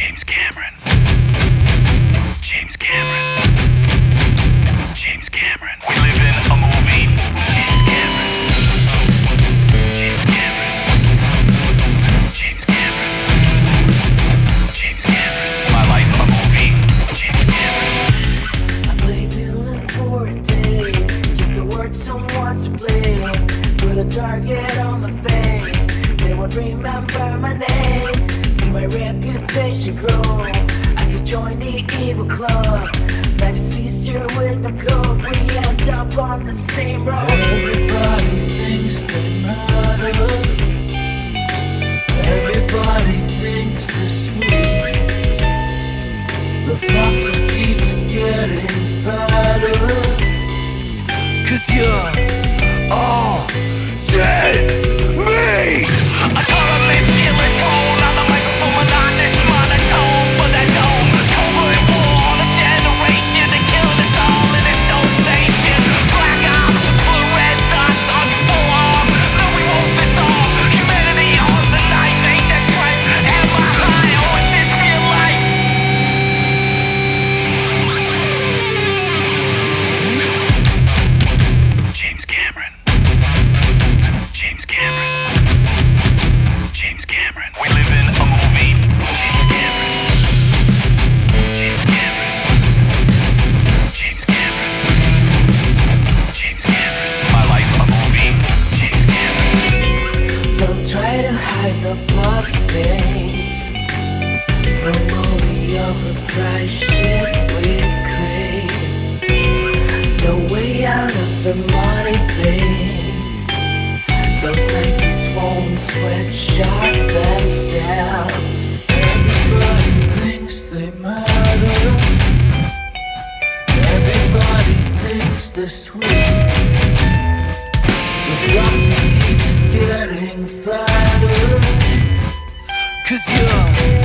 James Cameron. James Cameron. James Cameron. We live in a movie. James Cameron. James Cameron. James Cameron. James Cameron. My life a movie. James Cameron. I play villain for a day. Give the word someone to blame. Put a target on my face. They won't remember my name. See my reputation grow as I join the evil club. Life is easier with no code. We end up on the same road. Everybody thinks they matter. Everybody thinks this way. The fuck just keeps getting fatter. 'Cause you're all dead me. A colorless killer tone on the microphone, monotonous, monotone for that dome. Covert war, the generation to kill us all in this dope nation. Black ops, put red dots on your forearm. No, we won't disarm. Humanity on the knife, ain't that trife? Am I high or is this real life? James Cameron. James Cameron. James Cameron. We live in a movie. James Cameron. James Cameron. James Cameron. James Cameron. My life a movie. James Cameron. They'll try to hide the bloodstains from all the overpriced shit we crave. No way out of the money pain. Those Nikes won't sweatshop themselves. Everybody thinks they matter. Everybody thinks they're sweet. The flock just keeps getting fatter. 'Cause you're